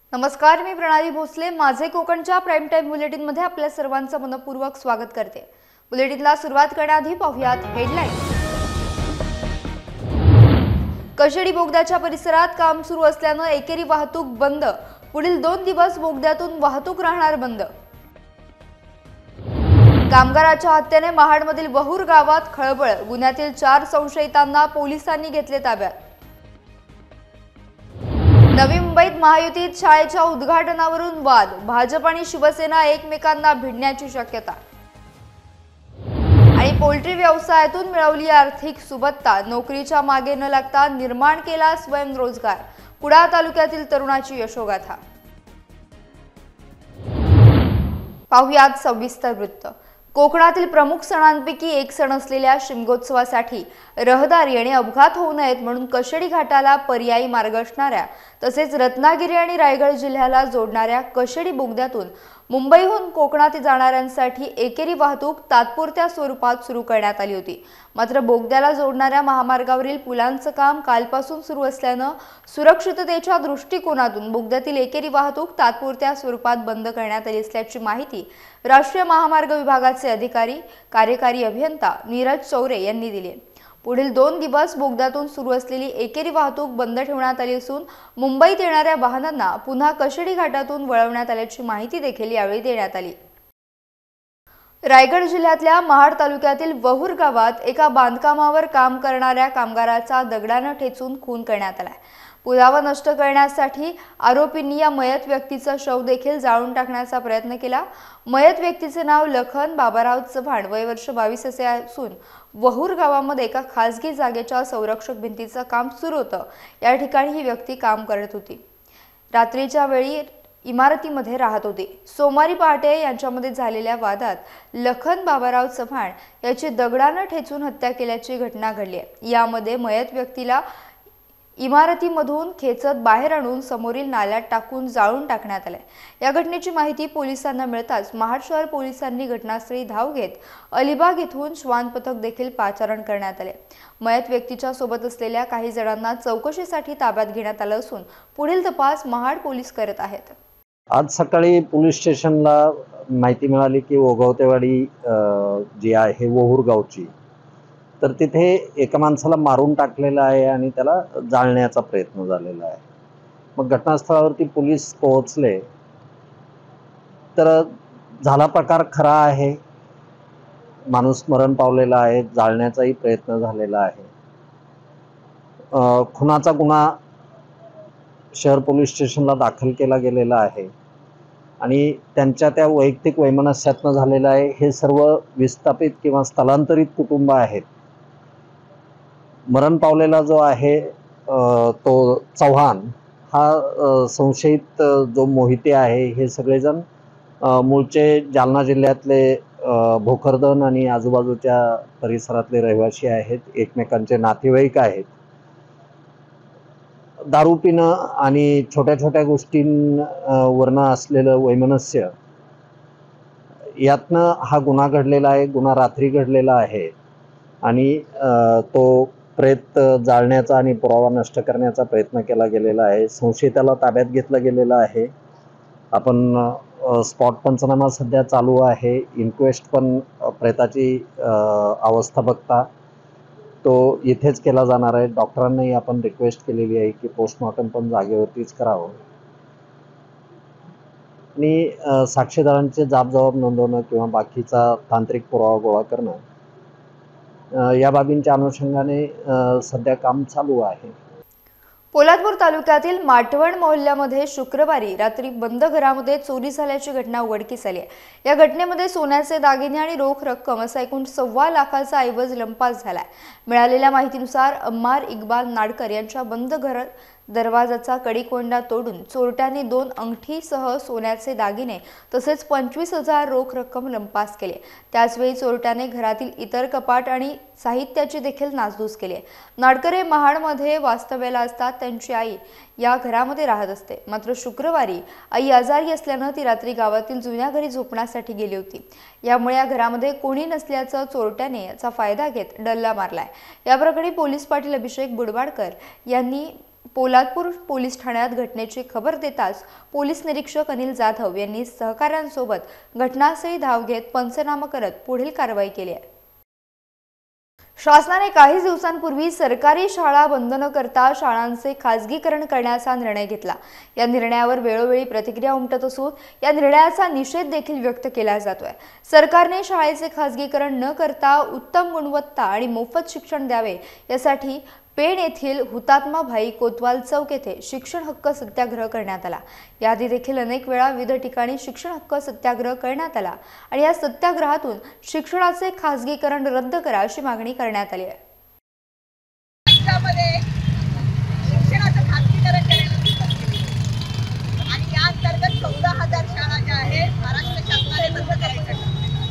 नमस्कार, मी प्रणाली भोसले. माझे कोकणच्या प्राइम टाइम बुलेटिन मध्ये आपल्या सर्वांचं मनपूर्वक स्वागत करते. बुलेटिनला सुरुवात करण्याआधी पाहूयात हेडलाईन्स. कशेडी बोगद्याच्या परिसरात काम सुरू असल्यानं एकेरी वाहतूक बंद. पुढील 2 दिवस बोगद्यातून वाहतूक राहणार बंद. कामगाराच्या हत्येने महाडमधील वहूर गावात खळबळ. गुन्ह्यातील 4 संशयितांना पोलिसांनी घेतले ताब्यात. नवी मुंबईत महायुतीत शाळेच्या उद्घाटनावरून वाद. भाजप आणि शिवसेना एकमेकांना भिडण्याची शक्यता. आणि पोल्ट्री व्यवसायातून मिळवली आर्थिक सुबत्ता. नोकरीच्या मागे न लागता निर्माण केला स्वयंरोजगार. कुडाळ तालुक्यातील तरुणाची यशोगाथा. पाहुयात सविस्तर वृत्त. कोकणातील प्रमुख सणांपैकी एक सण असलेल्या शिमगोत्सवासाठी रहदारी आणि अपघात होऊ नयेत म्हणून कशेडी घाटाला पर्यायी मार्ग असणाऱ्या तसेच रत्नागिरी आणि रायगड जिल्ह्याला जोडणाऱ्या कशेडी बोगद्यातून मुंबईहून कोकणात जाणाऱ्यांसाठी एकेरी वाहतूक तात्पुरत्या स्वरूपात सुरू करण्यात आली होती. मात्र बोगद्याला जोडणाऱ्या महामार्गावरील पुलांचं काम कालपासून सुरू असल्यानं सुरक्षिततेच्या दृष्टिकोनातून बोगद्यातील एकेरी वाहतूक तात्पुरत्या स्वरूपात बंद करण्यात आली असल्याची माहिती राष्ट्रीय महामार्ग विभागाचे अधिकारी कार्यकारी अभियंता नीरज चौरे यांनी दिली. पुढील 2 दिवस बोगद्यातून सुरू असलेली एकेरी वाहतूक बंद ठेवण्यात आली असून मुंबईत येणाऱ्या वाहनांना पुन्हा कशेडी घाटातून वळवण्यात आल्याची माहिती देखील यावेळी देण्यात आली. रायगड जिल्ह्यातल्या महाड तालुक्यातील वहूर गावात एका बांधकामावर काम करणाऱ्या कामगाराचा दगडानं ठेचून खून करण्यात आलाय. पुरावा नष्ट करण्यासाठी आरोपींनी या मयत व्यक्तीचा शव देखील जाळून टाकण्याचा प्रयत्न केला. मयत व्यक्तीचे नाव लखन बाबाराव चव्हाण, वय वर्ष 22 असे असून वहूर गावामध्ये एका खासगी जागेच्या संरक्षक भिंतीचं काम सुरू होतं. या ठिकाणी ही व्यक्ती काम करत होती. रात्रीच्या वेळी इमारतीमध्ये राहत होती. सोमवारी पहाटे यांच्यामध्ये झालेल्या वादात लखन बाबाराव चव्हाण याची दगडानं ठेचून हत्या केल्याची घटना घडली आहे. यामध्ये मयत व्यक्तीला इमारतीमधून खेचत बाहेर आणून समोरील नाल्यात टाकून जाळून टाकण्यात आले. या घटनेची माहिती पोलिसांना मिळताच महाड शहर पोलिसांनी घटनास्थळी धाव घेत अलिबाग येथून श्वान पथक देखील पाचारण करण्यात आले. मयत व्यक्तीच्या सोबत असलेल्या काही जणांना चौकशीसाठी ताब्यात घेण्यात आलं असून पुढील तपास महाड पोलीस करत आहेत. आज सकाळी पोलीस स्टेशनला माहिती मिळाली की ओगावतेवाडी जी आहे वहूर गावची, तर तिथे एका माणसाला मारून टाकलेलं आहे आणि त्याला जाळण्याचा प्रयत्न झालेला आहे. मग घटनास्थळावरती पोलीस पोहोचले तर झाला प्रकार खरा आहे. माणूस मरण पावलेला आहे. जाळण्याचाही प्रयत्न झालेला आहे. खुनाचा गुन्हा शहर पोलीस स्टेशनला दाखल केला गेलेला आहे आणि त्यांच्या त्या वैयक्तिक वैमनस्यातनं झालेलं आहे. हे सर्व विस्थापित किंवा स्थलांतरित कुटुंब आहेत. मरण पावलेला जो आहे तो चव्हाण हा संशयित जो मोहिते आहे, हे सगळेजण मूळचे जालना जिल्ह्यातले भोकरदन आणि आजूबाजूच्या परिसरातले रहिवासी आहेत. एकमेकांचे नातेवाईक आहेत. दारू पिणं आणि छोट्या छोट्या गोष्टींवरनं असलेलं वैमनस्य यातनं हा गुन्हा घडलेला आहे. गुन्हा रात्री घडलेला आहे आणि तो प्रेत जाळण्याचा आणि पुरावा नष्ट करण्याचा प्रयत्न केला गेलेला आहे. संशयिताला ताब्यात घेतलं गेलेलं आहे. आपण स्पॉट पंचनामा सध्या चालू आहे. इन्क्वेस्ट पण प्रेताची अवस्था बघता तो इथेच केला जाणार आहे. डॉक्टरांनाही आपण रिक्वेस्ट केलेली आहे की पोस्टमॉर्टम पण जागेवरतीच करावं आणि साक्षीदारांचे जाब नोंदवणं किंवा बाकीचा तांत्रिक पुरावा गोळा करणं या बाबींच्या अनुषंगाने सध्या काम चालू आहे. पोलादपूर तालुक्यातील माटवण मोहल्ल्यामध्ये शुक्रवारी रात्री बंद घरामध्ये चोरी झाल्याची घटना उघडकीस आली आहे. या घटनेमध्ये सोन्याचे दागिने आणि रोख रक्कम असा एकूण 1.25 लाखाचा ऐवज लंपास झालाय. मिळालेल्या माहितीनुसार अम्मार इक्बाल नाडकर यांच्या बंद घर दरवाजाचा कडिकोंडा तोडून चोरट्यांनी 2 अंगठीसह सोन्याचे दागिने तसेच 25,000 रोख रक्कम लंपास केले. त्याचवेळी चोरट्याने घरातील इतर कपाट आणि साहित्याची देखील नासधूस केली. नाडकर हे महाडमध्ये वास्तव्याला असतात. त्यांची आई या घरामध्ये राहत असते. मात्र शुक्रवारी आई आजारी असल्यानं ती रात्री गावातील जुन्या घरी झोपण्यासाठी गेली होती. यामुळे या घरामध्ये कोणी नसल्याचं चोरट्याने याचा फायदा घेत डल्ला मारलाय. या प्रकरणी पोलीस पाटील अभिषेक बुडवाडकर यांनी पोलादपूर पोलीस ठाण्यात घटनेची खबर देताच पोलीस निरीक्षक अनिल जाधव यांनी सहकाऱ्यांसोबत घटनास्थळी धाव घेत पंचनामा करत पुढील कारवाई केली आहे। शासनाने काही दिवसांपूर्वी सरकारी शाळा बंद न करता शाळांचे खासगीकरण करण्याचा निर्णय घेतला। या निर्णयावर वेळोवेळी प्रतिक्रिया उमटत असून या निर्णयाचा निषेध देखील व्यक्त केला जातोय। सरकारने शाळेचे खासगीकरण न करता उत्तम गुणवत्ता आणि मोफत शिक्षण द्यावे यासाठी पेण येथील हुतात्मा भाई कोतवाल चौक येथे शिक्षण हक्क सत्याग्रह करण्यात आला। याआधी देखील अनेक वेळा विविध ठिकाणी शिक्षण हक्क सत्याग्रह करण्यात आला आणि या सत्याग्रहातून शिक्षणाचे खासगीकरण रद्द करा अशी मागणी करण्यात आली आहे। शिक्षणाचं खासगीकरण आणि या अंतर्गत 14,000 शाळा ज्या आहेत महाराष्ट्र शासनाने बंद करायच्या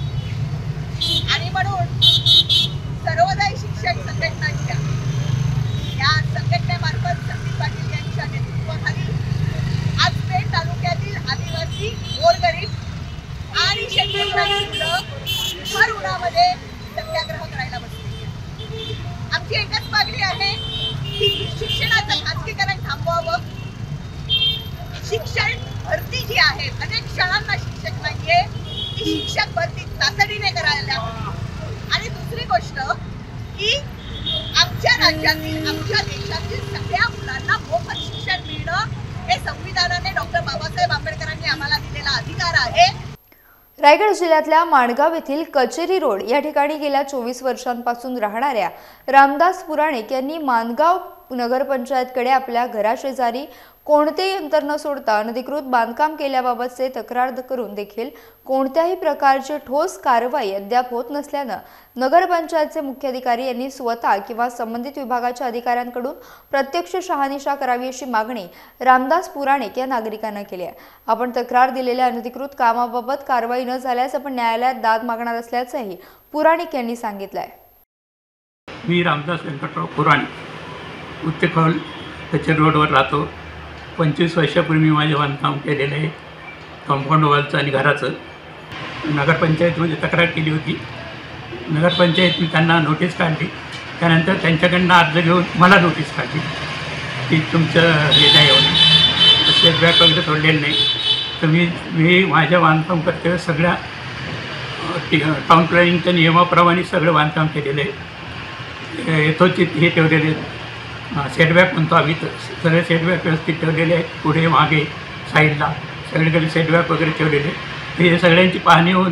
आणि म्हणून सर्वोदय शिक्षण संघटनांच्या या संघटनेमार्फत संदीप पाटील यांच्या नेतृत्वाखाली आज पेण तालुक्यातील आदिवासी गोरगरीब आणि शेतकरी भर उन्हामध्ये सत्याग्रह करायला बसले। आमची एकच मागणी आहे की शिक्षणाचं खासगीकरण थांबवावं। शिक्षण भरती जी आहे, अनेक शाळांना शिक्षक नाहीये, ती शिक्षक भरती तातडीने करायला हवी। आणि दुसरी गोष्ट की आमच्या राज्यातील, आमच्या देशातील सगळ्या मुलांना मोफत शिक्षण मिळणं हे संविधानाने डॉक्टर बाबासाहेब आंबेडकरांनी आम्हाला दिलेला अधिकार आहे। रायगड जिल्ह्यातल्या माणगाव येथील कचेरी रोड या ठिकाणी गेल्या 24 वर्षांपासून राहणाऱ्या रामदास पुराणिक यांनी माणगाव नगरपंचायतकडे आपल्या घराशेजारी कोणतेही अंतर न सोडता अनधिकृत बांधकाम केल्याबाबतचे तक्रार करून देखील कोणत्याही प्रकारची ठोस कारवाई अद्याप होत नसल्यानं नगरपंचायतचे मुख्याधिकारी यांनी स्वतः किंवा संबंधित विभागाच्या अधिकाऱ्यांकडून प्रत्यक्ष शहानिशा करावी अशी मागणी रामदास पुराणिक या नागरिकांना केली आहे। आपण तक्रार दिलेल्या अनधिकृत कामाबाबत कारवाई न झाल्यास आपण न्यायालयात दाद मागणार असल्याचंही पुराणिक यांनी सांगितलंय। मी रामदास व्यंकटराव पुराणिक उत्तेखोल कचेरी रोडवर राहतो। 25 वर्षापूर्वी माझे बांधकाम केलेलं आहे, कंपाऊंड वॉलचं आणि घराचं। नगरपंचायतमध्ये तक्रार केली होती। नगरपंचायतने त्यांना नोटीस काढली, त्यानंतर त्यांच्याकडनं अर्ज घेऊन मला नोटीस काढली की तुमचं हे नाही होतं, सेटबॅक वगैरे सोडलेलं नाही। तर मी माझ्या बांधकाम कर्तव्य सगळ्या टाउन प्लॅनिंगच्या नियमाप्रमाणे सगळं बांधकाम केलेलं आहे। यथोचित हे ठेवलेले सेटबॅक म्हणतो आम्ही, तर सगळे सेटबॅक व्यवस्थित ठेवलेले आहेत, पुढे मागे साईडला सगळीकडे सेटबॅक वगैरे ठेवलेले। हे सगळ्यांची पाहणी होऊन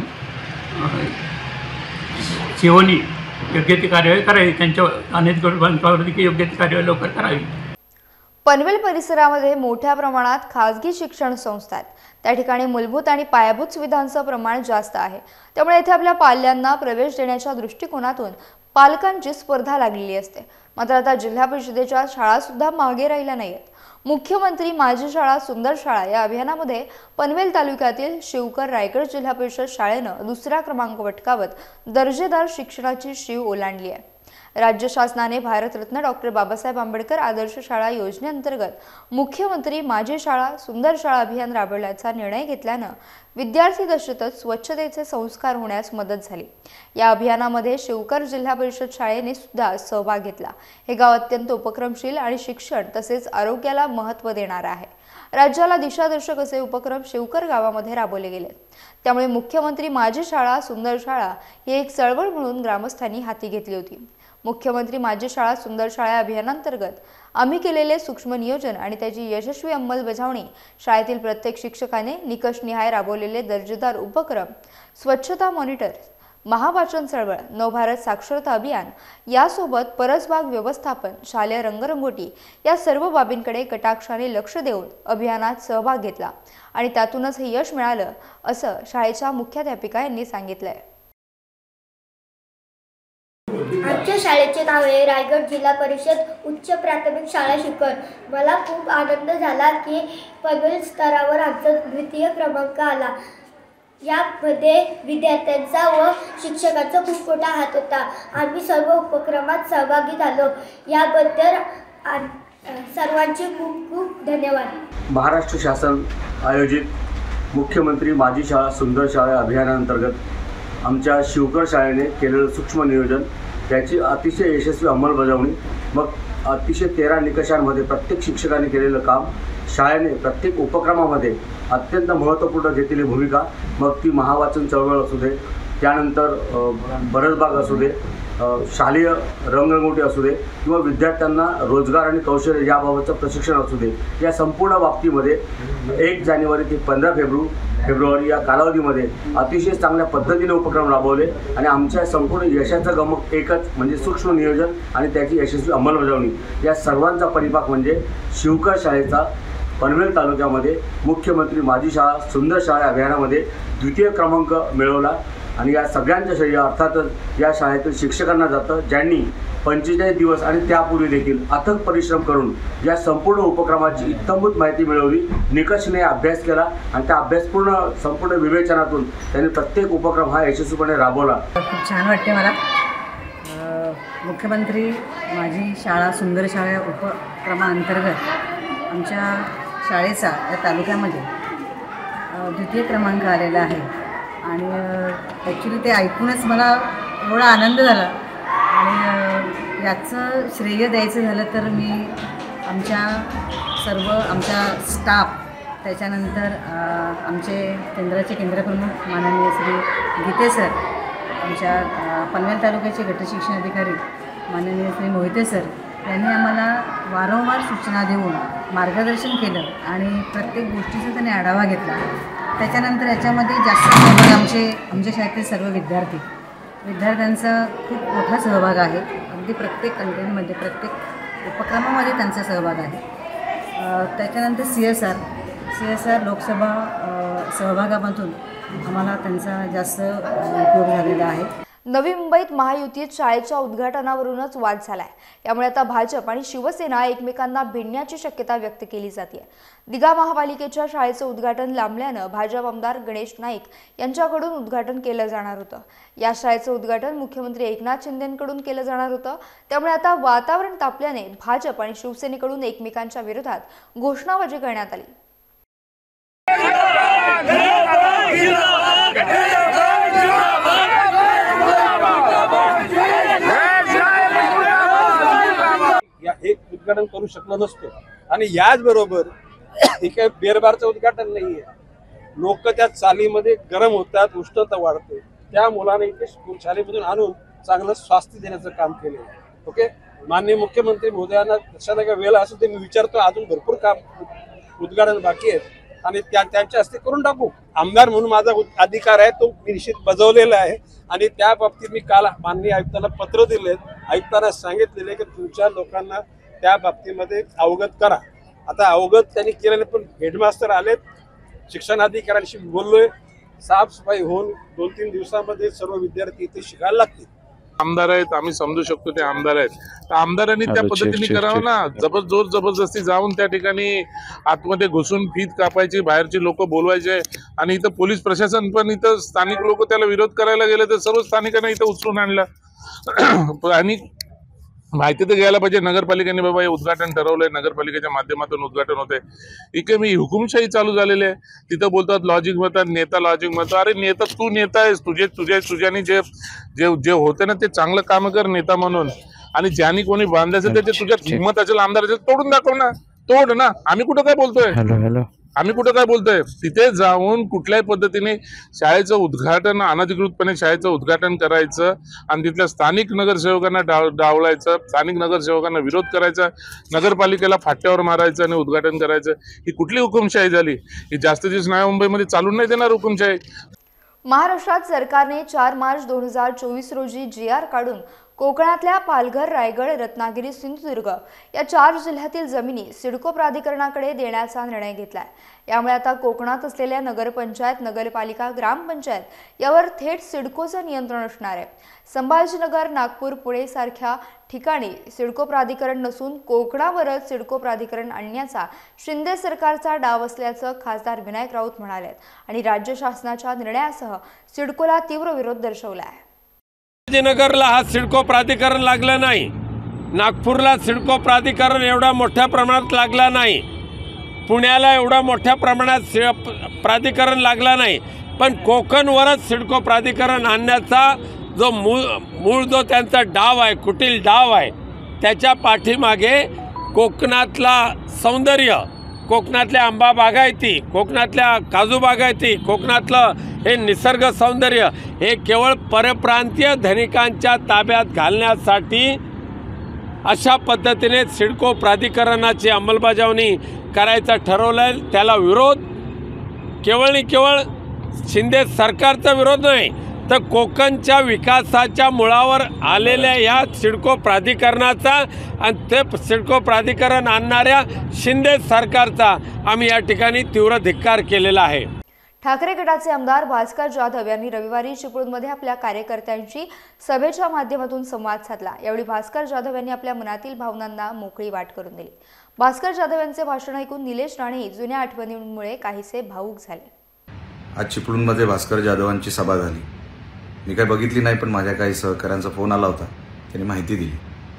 सीओनी योग्य ती कार्यवाही करावी, त्यांच्या अनधिकृत बांधकामावरती योग्य ती कार्यवाही लवकर करावी। पनवेल परिसरामध्ये मोठ्या प्रमाणात खासगी शिक्षण संस्था आहेत। त्या ठिकाणी मूलभूत आणि पायाभूत सुविधांचं प्रमाण जास्त आहे, त्यामुळे येथे आपल्या पाल्यांना प्रवेश देण्याच्या दृष्टिकोनातून पालकांची स्पर्धा लागलेली असते। मात्र आता जिल्हा परिषदेच्या शाळा सुद्धा मागे राहिल्या नाहीत। मुख्यमंत्री माझी शाळा सुंदर शाळा या अभियानामध्ये पनवेल तालुक्यातील शिवकर रायगड जिल्हा परिषद शाळेनं दुसरा क्रमांक पटकावत दर्जेदार शिक्षणाची शीव ओलांडली आहे। राज्य शासनाने भारतरत्न डॉक्टर बाबासाहेब आंबेडकर आदर्श शाळा योजनेअंतर्गत मुख्यमंत्री माझी शाळा सुंदर शाळा अभियान राबवण्याचा निर्णय घेतल्यानं विद्यार्थी दशेतच स्वच्छतेचे संस्कार होण्यास मदत झाली। या अभियानामध्ये शिवकर जिल्हा परिषद शाळेने सुद्धा सहभाग घेतला। हे गाव अत्यंत उपक्रमशील आणि शिक्षण तसेच आरोग्याला महत्त्व देणार आहे। राज्याला दिशादर्शक असे उपक्रम शिवकर गावामध्ये राबवले गेले, त्यामुळे मुख्यमंत्री माझी शाळा सुंदर शाळा ही एक चळवळ म्हणून ग्रामस्थांनी हाती घेतली होती। मुख्यमंत्री माझी शाळा सुंदर शाळा अभियानांतर्गत आम्ही केलेले सूक्ष्म नियोजन आणि त्याची यशस्वी अंमलबजावणी, शाळेतील प्रत्येक शिक्षकाने निकषनिहाय राबवलेले दर्जेदार उपक्रम, स्वच्छता मॉनिटर, महावाचन चळवळ, नवभारत साक्षरता अभियान यासोबत परसबाग व्यवस्थापन, शालेय रंगरंगोटी या सर्व बाबींकडे कटाक्षाने लक्ष देऊन अभियानात सहभाग घेतला आणि त्यातूनच हे यश मिळालं असं शाळेच्या मुख्याध्यापिका यांनी सांगितलंय। आमच्या शाळेचे नाव आहे रायगड जिल्हा परिषद उच्च प्राथमिक शाळा शिवकर। मला खूप आनंद झाला की पनवेल स्तरावर आमचा द्वितीय क्रमांक आला। यामध्ये विद्यार्थ्यांचा व शिक्षकांचा खूप मोठा हात होता। आम्ही सर्व उपक्रमात सहभागी झालो, याबद्दल सर्वांचे खूप खूप धन्यवाद। महाराष्ट्र शासन आयोजित मुख्यमंत्री माझी शाळा सुंदर शाळा अभियानांतर्गत आमच्या शिवकर शाळेने केलेलं सूक्ष्म नियोजन, त्याची अतिशय यशस्वी अंमलबजावणी, मग अतिशय 13 निकषांमध्ये प्रत्येक शिक्षकाने केलेलं काम, शाळेने प्रत्येक उपक्रमामध्ये अत्यंत महत्त्वपूर्ण घेतलेली भूमिका, मग ती महावाचन चळवळ असू दे, त्यानंतर बरसबाग असू दे, शालेय रंगरंगोटी असू दे, किंवा विद्यार्थ्यांना रोजगार आणि कौशल्य याबाबतचं प्रशिक्षण असू दे, या संपूर्ण बाबतीमध्ये 1 जानेवारी ते 15 फेब्रुवारी या कालावधीमध्ये अतिशय चांगल्या पद्धतीने उपक्रम राबवले आणि आमच्या संपूर्ण यशाचं गमक एकच म्हणजे सूक्ष्म नियोजन आणि त्याची यशस्वी अंमलबजावणी, या सर्वांचा परिपाक म्हणजे शिवकर शाळेचा पनवेल तालुक्यामध्ये मुख्यमंत्री माझी शाळा सुंदर शाळा अभियानामध्ये 2य क्रमांक मिळवला. आणि या सगळ्यांच्या श्रेय अर्थातच या शाळेतील शिक्षकांना जातं, ज्यांनी 45 दिवस आणि त्यापूर्वी देखील अथक परिश्रम करून या संपूर्ण उपक्रमाची इत्थंभूत माहिती मिळवली, निकषाने अभ्यास केला आणि त्या अभ्यासपूर्ण संपूर्ण विवेचनातून त्यांनी प्रत्येक उपक्रम हा यशस्वीपणे राबवला. खूप छान वाटते मला. मुख्यमंत्री माझी शाळा सुंदर शाळा उपक्रमाअंतर्गत आमच्या शाळेचा या तालुक्यामध्ये 2य क्रमांक आलेला आहे आणि ॲक्च्युली ते ऐकूनच मला एवढा आनंद झाला. आणि याचं श्रेय द्यायचं झालं तर मी आमच्या स्टाफ, त्याच्यानंतर आमचे केंद्राचे केंद्रप्रमुख माननीय श्री गीते सर, आमच्या पनवेल तालुक्याचे गटशिक्षण अधिकारी माननीय श्री मोहिते सर यांनी आम्हाला वारंवार सूचना देऊन मार्गदर्शन केलं आणि प्रत्येक गोष्टीचा त्यांनी आढावा घेतला. त्याच्यानंतर याच्यामध्ये जास्त सहभाग आमच्या शाळेतील सर्व विद्यार्थ्यांचा खूप मोठा सहभाग आहे. अगदी प्रत्येक कंटेंटमध्ये प्रत्येक उपक्रमामध्ये त्यांचा सहभाग आहे. त्याच्यानंतर CSR लोकसभा सहभागामधून आम्हाला त्यांचा जास्त उपयोग झालेला आहे. नवी मुंबईत महायुतीत शाळेच्या उद्घाटनावरूनच वाद झालाय. यामुळे आता भाजप आणि शिवसेना एकमेकांना भिडण्याची शक्यता व्यक्त केली जाते. दिघा महापालिकेच्या शाळेचं उद्घाटन लांबल्यानं भाजप आमदार गणेश नाईक यांच्याकडून उद्घाटन केलं जाणार होतं. या शाळेचं उद्घाटन मुख्यमंत्री एकनाथ शिंदेंकडून केलं जाणार होतं. त्यामुळे आता वातावरण तापल्याने भाजप आणि शिवसेनेकडून एकमेकांच्या विरोधात घोषणाबाजी करण्यात आली. एक उद्घाटन करू शकलो नसतो. आणि याचबरोबर हे काही बेरबारचं उद्घाटन नाहीये. लोक त्या चालीमध्ये गरम होतात, उष्णता वाढते. त्या मुलाने इथे शाळेमधून आणून चांगलं स्वास्थ्य देण्याचं काम केलं. ओके, माननीय मुख्यमंत्री महोदयांना कशाला काय वेळ असेल ते मी विचारतो. अजून भरपूर काम उद्घाटन बाकी आहेत आणि त्यांच्या हस्ते करून टाकू. आमदार म्हणून माझा अधिकार आहे, तो मी निश्चित बजावलेला आहे. आणि त्या बाबतीत मी काल माननीय आयुक्तांना पत्र दिले. आयुक्तांना सांगितलेले की तुमच्या लोकांना त्या बाबतीमध्ये अवगत करा. आता अवगत त्यांनी केलेले, पण हेडमास्टर आलेत, शिक्षणाधिकाऱ्यांशी बोललोय. साफसफाई होऊन 2-3 दिवसामध्ये सर्व विद्यार्थी इथे शिकायला लागतील. आमदार आहेत, आम्ही समजू शकतो ते आमदार आहेत. तर आमदारांनी त्या पद्धतीने करावं ना. जबरदस्ती जाऊन त्या ठिकाणी आतमध्ये घुसून फीत कापायची, बाहेरची लोक बोलवायचे. आणि इथं पोलीस प्रशासन पण, इथं स्थानिक लोक त्याला विरोध करायला गेले तर सर्व स्थानिकांना इथं उचलून आणलं. आणि माहिती तर घ्यायला पाहिजे नगरपालिकेने, बाबा हे उद्घाटन ठरवलंय, नगरपालिकेच्या माध्यमातून उद्घाटन होते. इकडे मी हुकुमशाही चालू झालेली आहे. तिथं बोलतात लॉजिक म्हणतात, नेता लॉजिक म्हणतो. अरे नेता तू नेता आहेस, तुझ्यानी जे होते ना ते चांगलं काम कर नेता म्हणून. आणि ज्यांनी कोणी बांधलं असेल त्याचे तुझ्यात हिंमत असेल, आमदार असेल, तोडून दाखव ना, तोड ना. आम्ही कुठं काय बोलतोय? तिथे जाऊन कुठल्याही पद्धतीने शाळेचं उद्घाटन, अनधिकृतपणे शाळेचं उद्घाटन करायचं आणि तिथल्या स्थानिक नगरसेवकांना डावलायचं, स्थानिक नगरसेवकांना विरोध करायचा, नगरपालिकेला फाट्यावर मारायचं आणि उद्घाटन करायचं. ही कुठली हुकुमशाही झाली? ही जास्त दिवस नव्या मुंबईमध्ये चालून नाही देणार हुकुमशाही. महाराष्ट्रात सरकारने 4 मार्च 2024 रोजी GR काढून कोकणातल्या पालघर, रायगड, रत्नागिरी, सिंधुदुर्ग या 4 जिल्ह्यातील जमिनी सिडको प्राधिकरणाकडे देण्याचा निर्णय घेतलाय. यामुळे आता कोकणात असलेल्या नगरपंचायत, नगरपालिका, ग्रामपंचायत यावर थेट सिडकोचं नियंत्रण असणार आहे. संभाजीनगर, नागपूर, पुणे सारख्या ठिकाणी सिडको प्राधिकरण नसून कोकणावरच सिडको प्राधिकरण आणण्याचा शिंदे सरकारचा डाव असल्याचं खासदार विनायक राऊत म्हणाले आणि राज्य शासनाच्या निर्णयासह सिडकोला तीव्र विरोध दर्शवलाय. संभाजीनगरला हा सिडको प्राधिकरण लागलं नाही, नागपूरला सिडको प्राधिकरण एवढा मोठ्या प्रमाणात लागला नाही, पुण्याला एवढा मोठ्या प्रमाणात प्राधिकरण लागला नाही. पण कोकणवरच सिडको प्राधिकरण आणण्याचा जो मूळ जो त्यांचा डाव आहे, कुटील डाव आहे, त्याच्या पाठीमागे कोकणातला सौंदर्य, कोकणातल्या आंबा बागायती, कोकणातल्या काजू बागायती, कोकणातलं हे निसर्ग सौंदर्य हे केवळ परप्रांतीय धनिकांच्या ताब्यात घालण्यासाठी अशा पद्धतीने सिडको प्राधिकरणाची अंमलबजावणी करायचं ठरवलं. त्याला विरोध केवळ आणि केवळ शिंदे सरकारचा विरोध नाही, तर कोकणच्या विकासाच्या मुळावर आलेल्या या सिडको प्राधिकरणाचा आणि ते सिडको प्राधिकरण आणणाऱ्या शिंदे सरकारचा आम्ही या ठिकाणी तीव्र धिक्कार केलेला आहे. ठाकरे गटाचे आमदार भास्कर जाधव यांनी रविवारी चिपळूणमध्ये आपल्या कार्यकर्त्यांशी सभेच्या माध्यमातून संवाद साधला. यावेळी भास्कर जाधव यांनी आपल्या मनातील भावनांना मोकळी वाट करून दिली. भास्कर जाधव यांचे भाषण ऐकून निलेश राणे जुन्या आठवणींमुळे काहीसे भावूक झाले. आज चिपळूणमध्ये भास्कर जाधवांची सभा झाली. मी काही बघितली नाही, पण माझ्या काही सहकाऱ्यांचा फोन आला होता, त्यांनी माहिती दिली.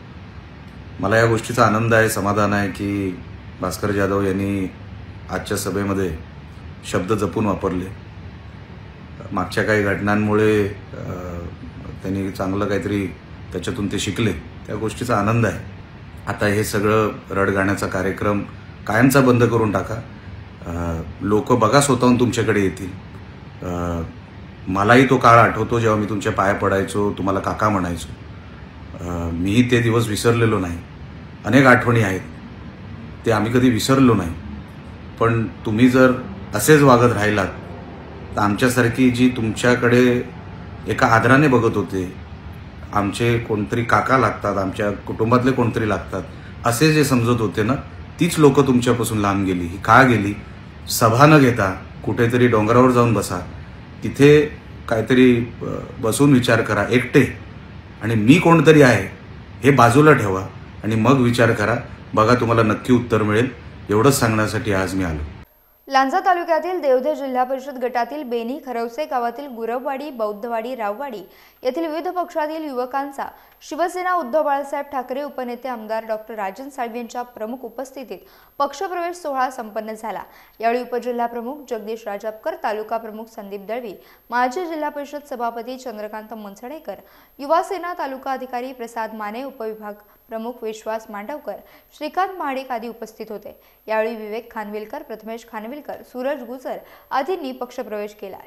मला या गोष्टीचा आनंद आहे, समाधान आहे की भास्कर जाधव यांनी आजच्या सभेमध्ये शब्द जपून वापरले. मागच्या काही घटनांमुळे त्यांनी चांगलं काहीतरी त्याच्यातून ते शिकले, त्या गोष्टीचा आनंद आहे. आता हे सगळं रडगाण्याचा कार्यक्रम कायमचा बंद करून टाका. लोक बघा स्वतःहून तुमच्याकडे येतील. मलाही तो काळ आठवतो जेव्हा मी तुमच्या पाया पडायचो, तुम्हाला काका म्हणायचो. मीही ते दिवस विसरलेलो नाही. अनेक आठवणी आहेत, ते आम्ही कधी विसरलो नाही. पण तुम्ही जर असेच वागत राहिलात तर आमच्यासारखी जी तुमच्याकडे एका आदराने बघत होते, आमचे कोणतरी काका लागतात, आमच्या कुटुंबातले कोणतरी लागतात असे जे समजत होते ना, तीच लोक तुमच्यापासून लांब गेली. ही का गेली? सभा न घेता कुठेतरी डोंगरावर जाऊन बसा, तिथे काहीतरी बसून विचार करा एकटे, आणि मी कोणतरी आहे हे बाजूला ठेवा आणि मग विचार करा. बघा तुम्हाला नक्की उत्तर मिळेल. एवढंच सांगण्यासाठी आज मी आलो. लांजा तालुक्यातील देवधे जिल्हा परिषद गटातील बेनी खरवसे गावातील गुरववाडी, बौद्धवाडी, राववाडी येथील विविध पक्षातील युवकांचा शिवसेना उद्धव बाळासाहेब ठाकरे उपनेते आमदार डॉक्टर राजन साळवी यांच्या प्रमुख उपस्थितीत पक्षप्रवेश सोहळा संपन्न झाला. यावेळी उपजिल्हा प्रमुख जगदीश राजापकर, तालुका प्रमुख संदीप दळवी, माजी जिल्हा परिषद सभापती चंद्रकांत मनसडेकर, युवासेना तालुका अधिकारी प्रसाद माने, उपविभाग प्रमुख विश्वास मांडवकर, श्रीकांत महाडिक आदी उपस्थित होते. यावेळी विवेक खानविलकर, प्रथमेश खानविलकर, सूरज गुजर आदींनी पक्षप्रवेश केला.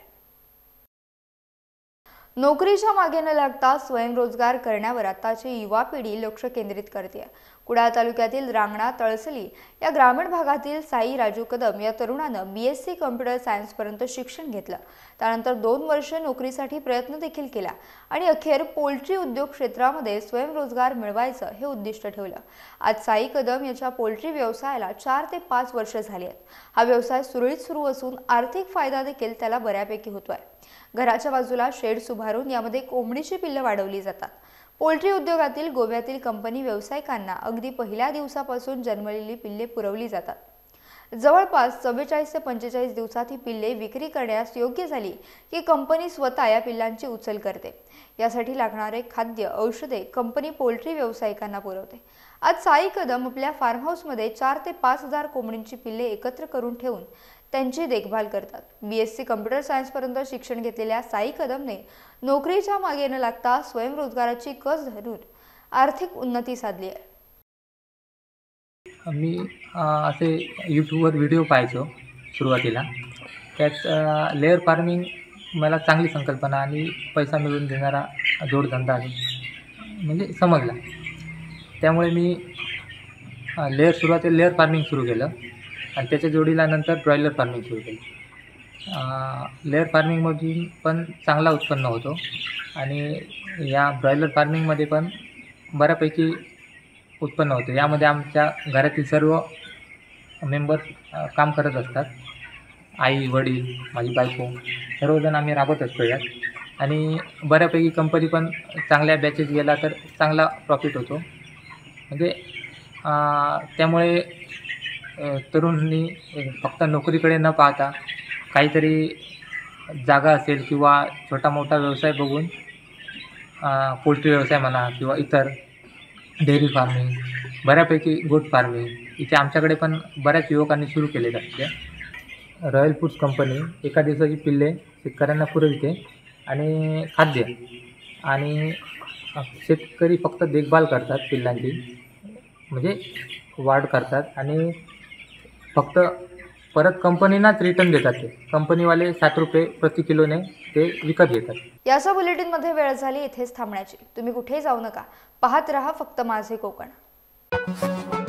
नोकरीच्या मागे न लागता स्वयंरोजगार करण्यावर आताची युवा पिढी लक्ष केंद्रित करते. कुडाळ तालुक्यातील रांगणा, तळसली या ग्रामीण भागातील साई राजू कदम या तरुणानं BSc कम्प्युटर सायन्स पर्यंत शिक्षण घेतलं. त्यानंतर 2 वर्षे नोकरीसाठी प्रयत्न देखील केला आणि अखेर पोल्ट्री उद्योग क्षेत्रामध्ये स्वयंरोजगार मिळवायचं हे उद्दिष्ट ठेवलं. आज साई कदम याच्या पोल्ट्री व्यवसायाला 4 ते 5 वर्ष झाली आहेत. हा व्यवसाय सुरळीत सुरू असून आर्थिक फायदा देखील त्याला बऱ्यापैकी होतोय. घराच्या बाजूला शेड्स उभारून यामध्ये कोंबडीची पिल्लं वाढवली जातात. पोल्ट्री उद्योगातील गोव्यातील कंपनी व्यावसायिकांना अगदी पहिल्या दिवसापासून जन्मलेली पिल्ले पुरवली जातात. जवळपास 44 ते 45 दिवसात ही पिल्ले विक्री करण्यास योग्य झाली की कंपनी स्वतः या पिल्लांची उचल करते. यासाठी लागणारे खाद्य, औषधे कंपनी पोल्ट्री व्यावसायिकांना पुरवते. आज साई कदम आपल्या फार्म हाऊसमध्ये 4 ते 5 हजार कोंबडींची पिल्ले एकत्र करून ठेवून त्यांची देखभाल करतात. BSc कम्प्युटर सायन्स पर्यंत शिक्षण घेतलेल्या साई कदमने नोकरीच्या मागे न लागता स्वयंरोजगाराची कस धरून आर्थिक उन्नती साधली आहे. मी असे यूट्यूबवर व्हिडिओ पाहायचो सुरुवातीला. त्यात लेअर फार्मिंग मला चांगली संकल्पना आणि पैसा मिळवून देणारा जोडधंदा म्हणजे समजला. त्यामुळे मी सुरुवातीला लेअर फार्मिंग सुरू केलं आणि त्याच्या जोडीला नंतर ब्रॉयलर फार्मिंग सुरू केलं. लेअर फार्मिंगमधून पण चांगला उत्पन्न होतो आणि या ब्रॉयलर फार्मिंगमध्ये पण बऱ्यापैकी उत्पन्न होतं. यामध्ये आमच्या घरातील सर्व मेंबर्स काम करत असतात. आई, वडील, माझी बायको सर्वजण आम्ही राबत असतो यात. आणि बऱ्यापैकी कंपनी पण चांगल्या बॅचेस गेला तर चांगला प्रॉफिट होतो. म्हणजे त्यामुळे तरुणांनी फक्त नोकरीकडे न पाहता काहीतरी जागा असेल किंवा छोटा मोठा व्यवसाय बघून पोल्ट्री व्यवसाय म्हणा किंवा इतर डेअरी फार्मिंग, बऱ्यापैकी गोट फार्मिंग इथे आमच्याकडे पण बऱ्याच युवकांनी सुरू केले जाते. रॉयल फूड्स कंपनी एका दिवसाची पिल्ले शेतकऱ्यांना पुरविते आणि खाद्य, आणि शेतकरी फक्त देखभाल करतात पिल्लांची. म्हणजे वाढ करतात आणि फक्त परत कंपनीनाच रिटर्न देतात. ते कंपनीवाले 7 रुपये प्रति किलोने ते विकत घेतात. यासह बुलेटिनमध्ये वेळ झाली इथेच थांबण्याची. तुम्ही कुठेही जाऊ नका. पाहत रहा फक्त माझे कोकण.